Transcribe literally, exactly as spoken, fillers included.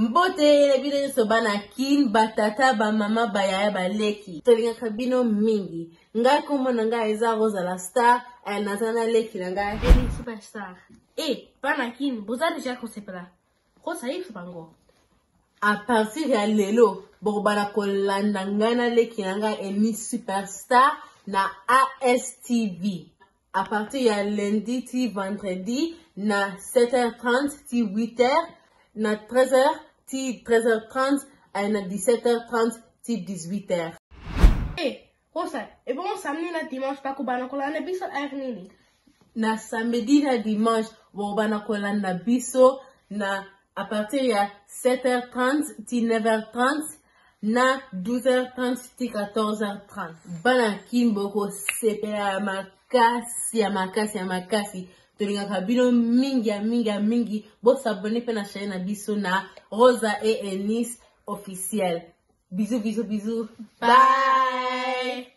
Mbote na bino so bana kin batata ba mama bayaya ba leki. Tolinga kabino mingi. Nga komo nga eza Rosa la star el natana leki nga Eli superstar. Eh, bana kin boza déjà konsepela. Rosa yif bango. A partir ya lelo bo bana kolanda ngana leki nga eni superstar na A S T V. À partir ya lundi ti vendredi na sept heures trente ti huit heures na treize heures ti treize heures trente et na dix-sept heures trente ti dix-huit heures. Eh, Rosa, e bon samedi na dimanche pa ko bana kolanda biso er nini. Na samedi na dimanche bo bana kolanda biso na à partir ya sept heures trente ti neuf heures trente na douze heures trente ti quatorze heures trente. Bana kimbo ko sepela makasi ya makasi ya makasi. Tolinga kabino mingi ya mingi ya mingi. Bo s'abonner pe na chaîne na biso na Rosa et Eunice officiel. Bisous bisous bisous. Bye.